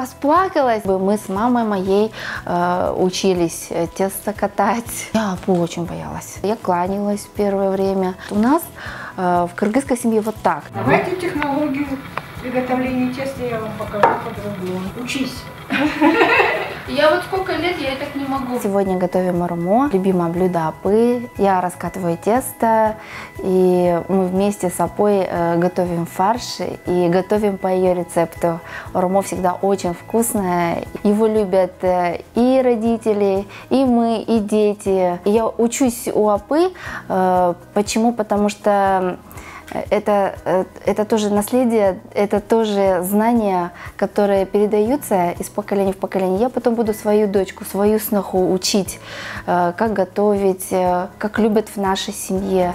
расплакалась. Мы с мамой моей учились тесто катать. Я апу очень боялась. Я кланялась в первое время. У нас в кыргызской семье вот так. Давайте технологию приготовления теста я вам покажу по-другому. Учись. Я вот сколько лет, я так не могу. Сегодня готовим ормо, любимое блюдо апы. Я раскатываю тесто, и мы вместе с апой готовим фарш и готовим по ее рецепту. Ормо всегда очень вкусное. Его любят и родители, и мы, и дети. И я учусь у апы. Почему? Потому что это тоже наследие, это тоже знания, которые передаются из поколения в поколение. Я потом буду свою дочку, свою сноху учить, как готовить, как любят в нашей семье.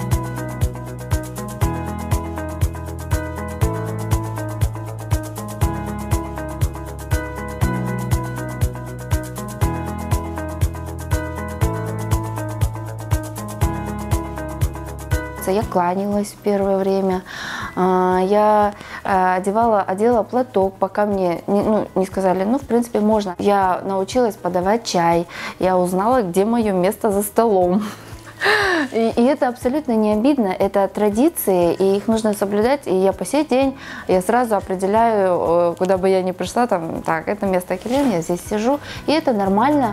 Я кланялась в первое время, я одела платок, пока мне не сказали, ну, в принципе, можно. Я научилась подавать чай, я узнала, где мое место за столом. И это абсолютно не обидно, это традиции, и их нужно соблюдать. И я по сей день, я сразу определяю, куда бы я ни пришла, там, так, это место Келен, я здесь сижу, и это нормально.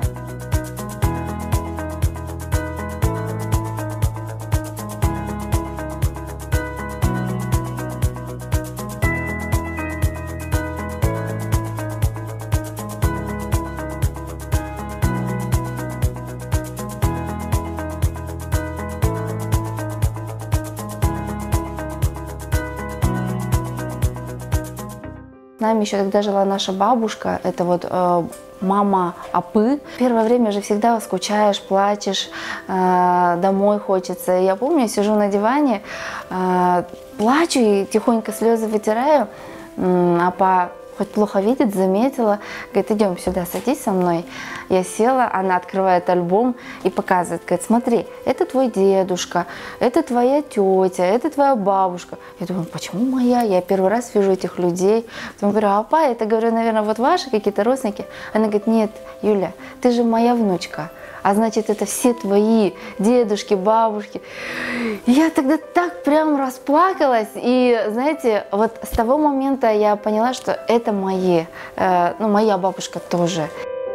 С нами еще тогда жила наша бабушка, это вот мама апы. Первое время же всегда скучаешь, плачешь, домой хочется. Я помню, я сижу на диване, плачу и тихонько слезы вытираю. Апа хоть плохо видит, заметила, говорит, идем сюда, садись со мной. Я села, она открывает альбом и показывает, говорит, смотри, это твой дедушка, это твоя тетя, это твоя бабушка. Я думаю, почему моя? Я первый раз вижу этих людей. Потом говорю, апа, это, говорю, наверное, вот ваши какие-то родственники. Она говорит, нет, Юля, ты же моя внучка. А значит, это все твои дедушки, бабушки. Я тогда так прям расплакалась. И, знаете, вот с того момента я поняла, что это мои, ну, моя бабушка тоже.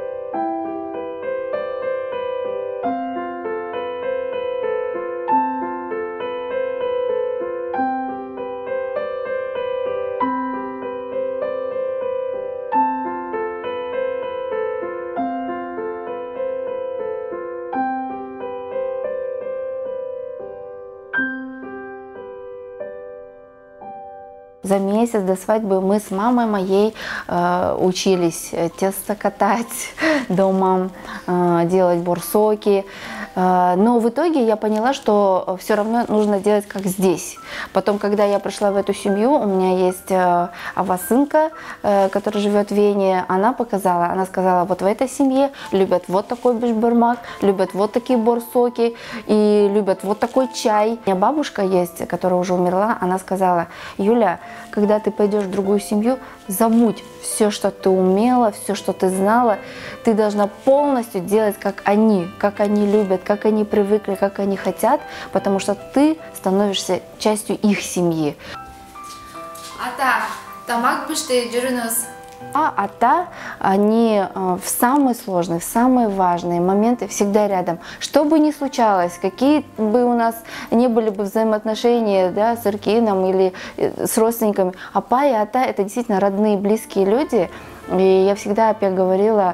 За месяц до свадьбы мы с мамой моей учились тесто катать дома, делать борсоки. Но в итоге я поняла, что все равно нужно делать как здесь. Потом, когда я пришла в эту семью, у меня есть авасынка, которая живет в Вене, она показала, она сказала, вот в этой семье любят вот такой бешбармак, любят вот такие борсоки и любят вот такой чай. У меня бабушка есть, которая уже умерла, она сказала, Юля, когда ты пойдешь в другую семью, забудь все, что ты умела, все, что ты знала. Ты должна полностью делать, как они любят, как они привыкли, как они хотят, потому что ты становишься частью их семьи. Ата, тамак биште жүрүнүз. А ата, они в самые сложные, в самые важные моменты всегда рядом. Что бы ни случалось, какие бы у нас не были бы взаимоотношения, да, с Иркином или с родственниками, апа и ата – это действительно родные, близкие люди. И я всегда опять говорила,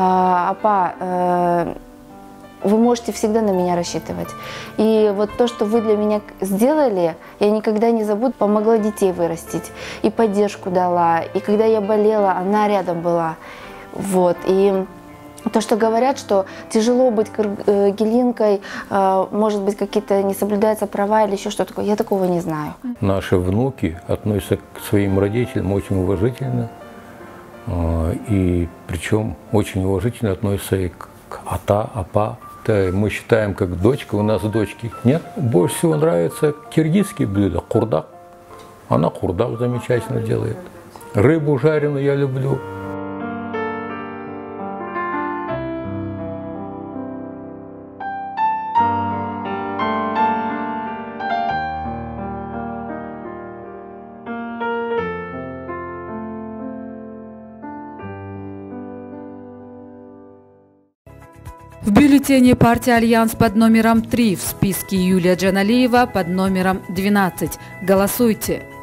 апа, вы можете всегда на меня рассчитывать. И вот то, что вы для меня сделали, я никогда не забуду. Помогла детей вырастить, и поддержку дала. И когда я болела, она рядом была. Вот. И то, что говорят, что тяжело быть кыргылинкой, может быть, какие-то не соблюдаются права или еще что-то такое, я такого не знаю. Наши внуки относятся к своим родителям очень уважительно. И причем очень уважительно относятся и к ата, апа. Мы считаем, как дочка, у нас дочки нет. Больше всего нравится киргизские блюда, курдак. Она курдак замечательно делает. Рыбу жареную я люблю. В бюллетене партии «Альянс» под номером 3, в списке Юлия Джаналиева под номером 12. Голосуйте.